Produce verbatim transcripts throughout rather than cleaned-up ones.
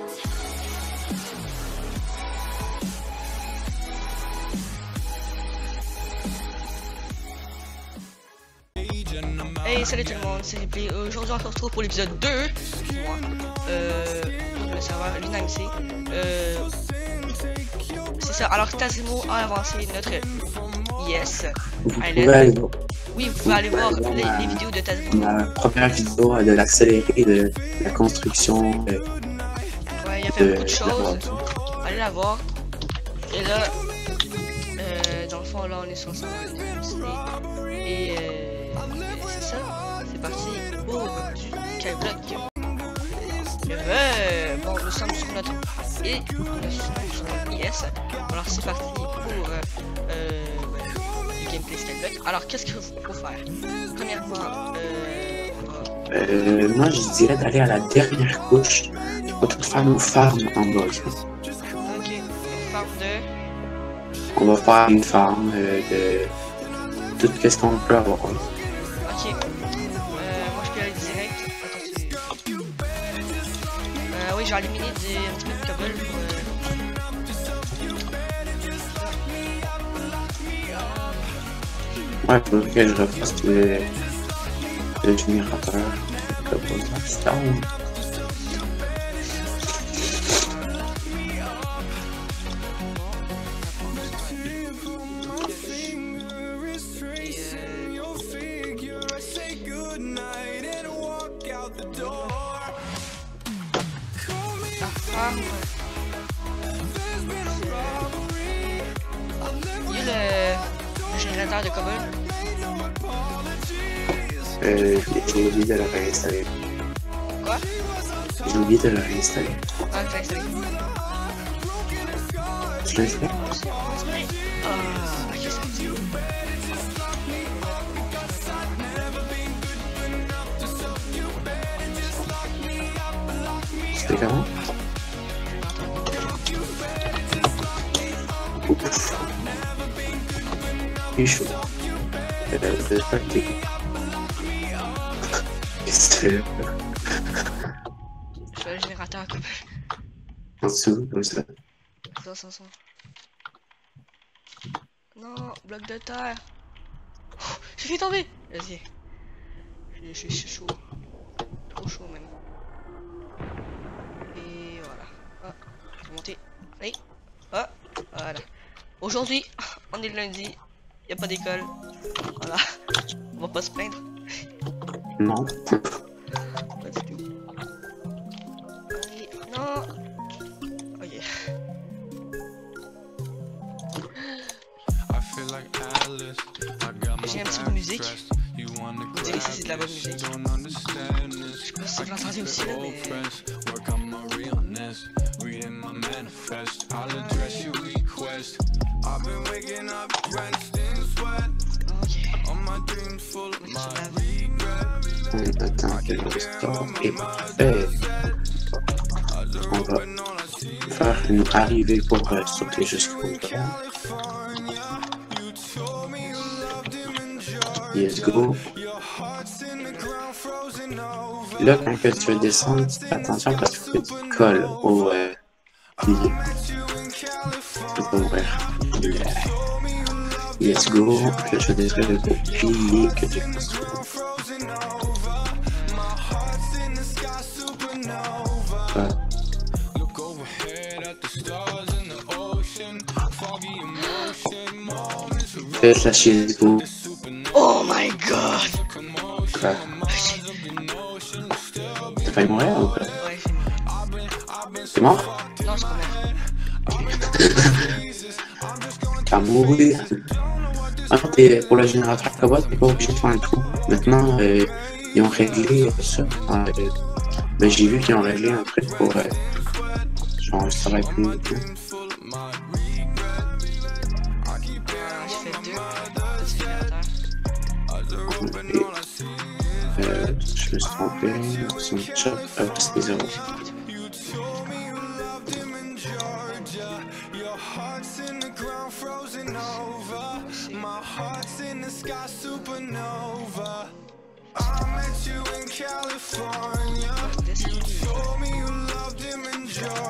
Hey, salut tout le monde, c'est Ripley. Aujourd'hui on se retrouve pour l'épisode deux. Moi, euh, le serveur Lunamc. Euh, c'est ça. Alors Tazimo a avancé notre yes. Vous pouvez aller voir. Oui, vous pouvez aller voir les, les vidéos de Tazimo. La première vidéo de l'accéléré de la construction. De, ouais, il a fait de beaucoup de choses. Allez la voir. Et là, euh, dans le fond, là, on est sur le serveur Lunamc. Et euh, c'est ça. C'est parti pour du Skyblock. Euh, bon, nous sommes sur notre et nous sommes sur notre I S. Alors c'est parti pour euh, euh, du gameplay Skyblock. Alors qu'est-ce qu'il faut faire? Premièrement, euh, on va... euh, moi je dirais d'aller à la dernière couche. On va tout faire nos farms en bas. Ok, une farm de... On va faire une farm euh, de tout ce qu'on peut avoir. Ok, euh, moi je peux aller direct. Attends, tu... euh, oui, je vais éliminer des... un petit peu de cobble. Euh... Ouais, il faudrait que je refasse le, le générateur. Cobble Stone. Il y a le, le générateur de cobble. Euh, j'ai oublié de le réinstaller. Quoi? J'ai oublié de le réinstaller. Ah, je l'ai installé. Tu l'as fait? Ah, ok, ça dit. C'était comment? Il est chaud. Euh, c'est pas que t'es... Qu'est-ce que tu fais? Je fais le générateur à cobble. En dessous, comme ça. Ça, ça, ça. Non, bloc de terre. Oh, j'ai fait tomber. Vas-y. Je suis chaud. Trop chaud même. Et voilà. Ah, je vais monter. Allez. Ah, voilà. Aujourd'hui, on est le lundi. Y a pas d'école. Voilà. On va pas se plaindre. Non. Pas du tout. Allez, non. Ok. J'ai un petit peu de musique. Vous direz si c'est de la bonne musique. Je sais pas si vous l'entendez aussi là, mais... On attend que le store est fait. On va faire une arrivée pour euh, sauter jusqu'au toit. Let's go. Là, quand que tu veux descendre, fais attention parce qu'il faut que tu colles au euh, pilier. Tu peux ouvrir. Let's go. Que je détruis le pilier que tu construis. Ouais. Faites la let's go. Oh my god! Quoi? T'as failli mourir ou quoi? Ouais, j'ai mis. T'es mort? Non, je suis pas mort. T'as mouru. Ah non, t'es pour le générateur cobalt, t'es pas obligé de faire un trou. Maintenant, euh, ils ont réglé ça. Euh, ben, j'ai vu qu'ils ont réglé un truc pour. Euh, genre, ça va être plus vite. J'ai fait deux. Deux générateurs. Et, euh, je me suis trompé. Son chop, euh, c'était zéro. California, you told me you loved him in Georgia.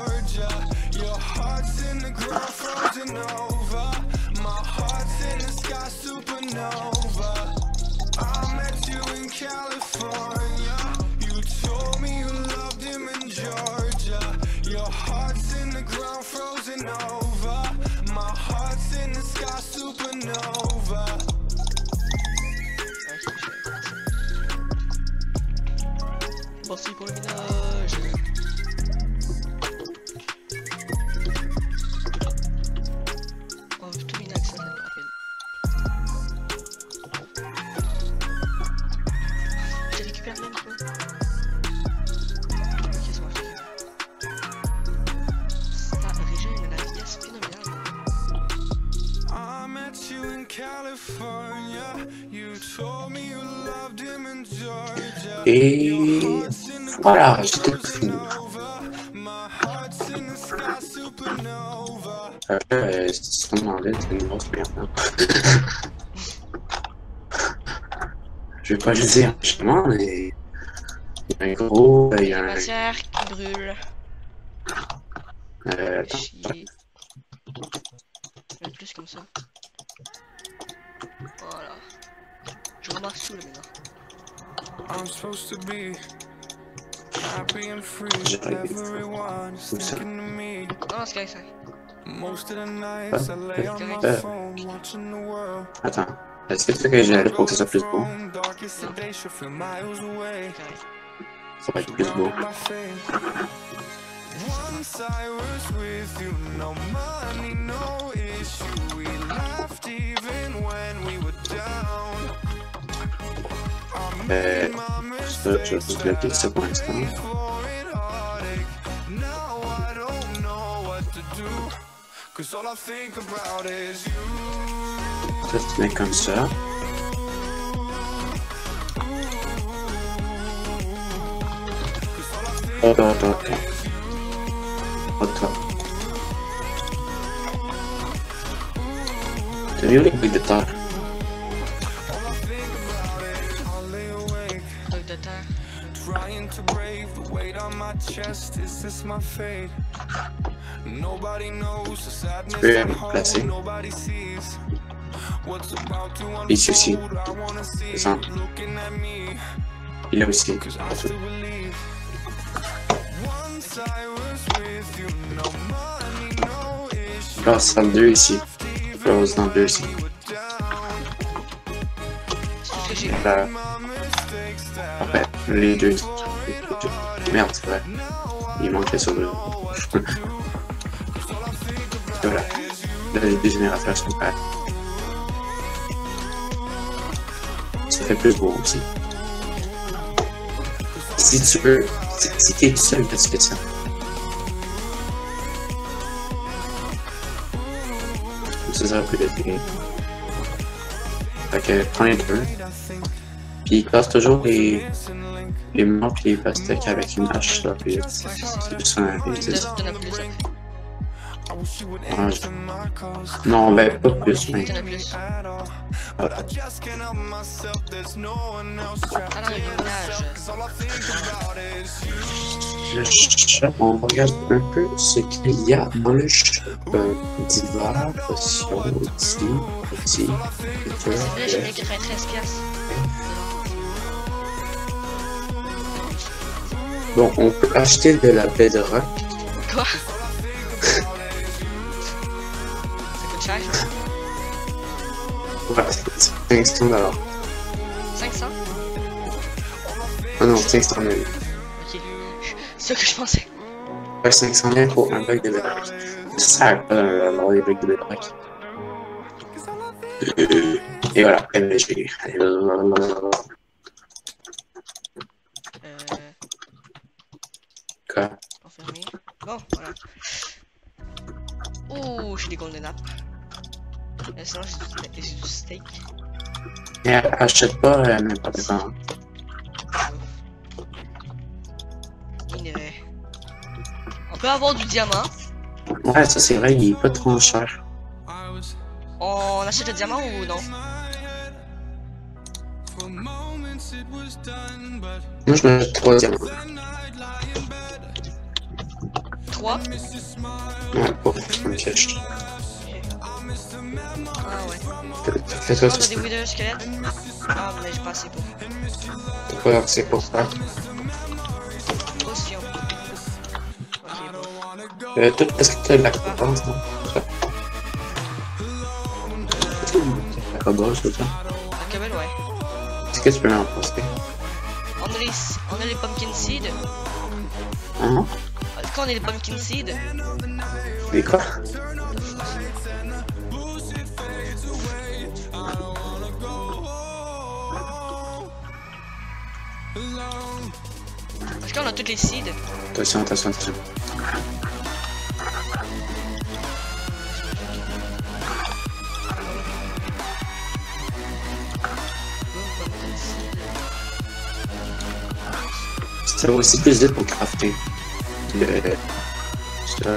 Et voilà, j'ai tout fini. Après, euh, si on demandait, c'est une grosse merde. Hein. Je vais pas le dire justement, mais il y a un gros, il y a un... matière qui brûle. Euh, attends. Chier. Un plus comme ça. Voilà. Je remarque tout là maintenant. I'm supposed to be happy and free. Everyone is thinking of me. Non, c'est correct, ça. Most of the nights I lay on my Euh, phone watching the world. attends. Est-ce que tu sais que j'ai allé pour que ça soit plus beau? Darkest of days, she'll feel miles away. Correct. Ça va être plus beau. Surrounded by fame. Once I was with you, no money, no issue. We laughed even when we were down. Euh, ça, je vais juste bloquer ça pour l'instant. Now I don't know what to do, 'cause all I think about is you. Ça, tu mets comme ça. Attends, attends, attends. Attends. T'as vu les bruits de terre? Truc de terre. Trying to brave the weight on my chest. Is this my fate? Nobody knows the sadness peux at me home. placer. Nobody sees what's about to unfold. Ici aussi. I wanna see Ça. looking at me, Il est aussi. 'cause I still believe. Once I was with you, no money, no issue. Classe dans le deux ici. Classe dans le deux ici. C'est tout ce que j'ai. Là. Parfait. Les deux. Merde, c'est vrai. Il manquait sur le. Voilà. Là, les deux générateurs sont prêts. Ça fait plus beau aussi. Si tu veux, si, si t'es tout seul, tu fais ça. Ça sera plus vite. Fait que prends les deux. Puis classe toujours les, les morts et les pastèques avec une hache là. Puis c'est juste un Peut-être t'en as plus après. Ouais, je- non, ben pas plus, mais. T'en as plus. Voilà. Ah non, il y a une nage. Le shop, on regarde un peu ce qu'il y a dans le shop. Euh, divers, potions, outils, outils, C'est vrai, j'ai payé quatre-vingt-treize piastres. Bon, on peut acheter de la bedrock. Quoi? Ça coûte cher, ça? Ouais, c'est cinq cents dollars. cinq cents? Ah non, cinq cents mille. Ok. C'est ce que je pensais. Ouais, cinq cent mille pour un bloc de bedrock. Ça sert à quoi d'avoir des blocs de bedrock? Et voilà, M V G. Euh... Quoi? Enfermé. Bon, voilà. Ouh, j'ai des golden apps. Euh, sinon, j'ai du, j'ai du steak. Et achète pas euh, n'importe quoi. Minerai. On peut avoir du diamant. Ouais, ça c'est vrai, il est pas trop cher. On achète le diamant ou non? Moi je me trois diamants. trois? Ouais, pour un cache. Ah ouais. Fais-toi On a tout des ça. wither squelettes? Ah, mais j'ai pas assez pour. T'as pas c'est pour ça. Potion. Ok, bon. Euh, tout, est-ce que t'as de la compétence, non? Ça. La cobble, tout ça. La cobble, ouais. Est-ce que tu peux m'en poster? On a les, on a les pumpkin seeds. Hein? Quand on a les pumpkin seeds, Mais quoi? parce qu'on a toutes les seeds. Attention, attention, attention. Ça va aussi plus vite pour crafter. Le... Ça.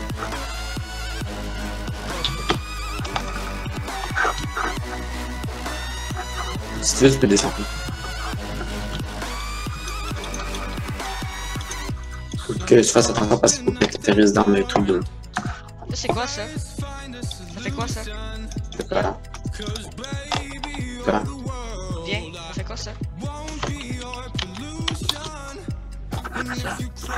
Si tu veux, tu peux descendre. Faut que tu fasses attention parce qu'il faut que tu atterrisses dans le trou de l'eau. Ça, c'est quoi ça? Ça fait quoi ça? C'est pas. Quoi? Viens, ça fait quoi ça? Ça.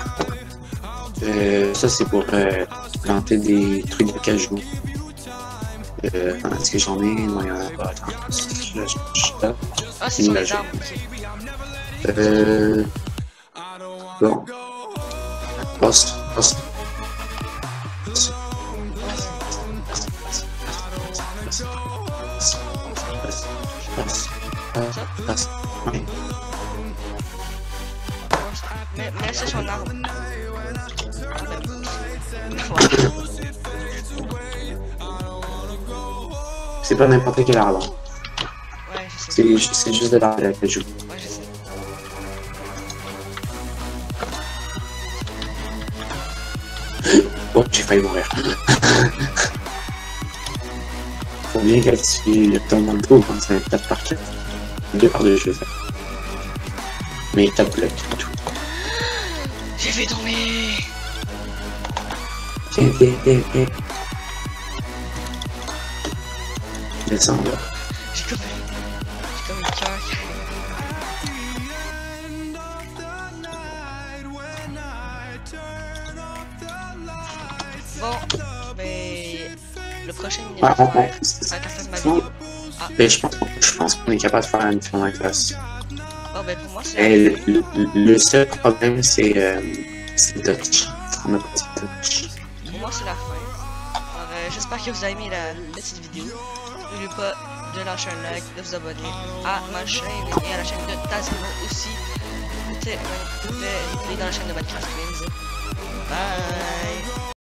Euh, ça, c'est pour euh, planter des trucs de cajou. Euh, Est-ce que j'en ai? Non, il y en a pas. Attends. Là, je, je, là. Ah, c'est sur les arbres, ok. Euh... Bon. Passe, passe. Passe, passe, passe. Oui. Mais, mais c'est son arbre. C'est pas n'importe quel arbre. Ouais, je sais. C'est c'est juste de l'arbre de cajou. Ouais, je sais. Oh, j'ai failli mourir. Faut bien que tu tombes dans le trou quand c'est quatre par quatre. deux par deux, je vais faire. Mais tape le tout. J'ai fait tomber. Viens, viens, viens, viens. Descends là. J'ai comme... J'ai comme le cœur. Bon, mais... Le prochain mini Ah, va ah, faire... ah. Ça va faire ma Non. vidéo. Ah, Mais je pense, je pense qu'on est capable de faire une fin de classe. oh, ben pour moi c'est... Et le, le, le seul problème, c'est euh, c'est touch. On a pas de touch. Pour moi c'est la fin. Alors euh, j'espère que vous avez aimé la petite vidéo. N'oubliez pas de lâcher un like, de vous abonner à ma chaîne et à la chaîne de Tazimo aussi. Et dans la chaîne de Minecraft Twins. Bye!